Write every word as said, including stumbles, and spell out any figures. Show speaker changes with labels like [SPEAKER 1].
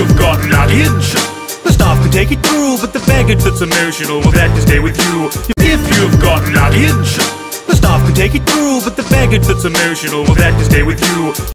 [SPEAKER 1] you've got luggage, the stuff can take it through, but the baggage that's emotional, well, that can stay with you. If you've got luggage, the stuff can take it through, but the baggage that's emotional, well, that can stay with you.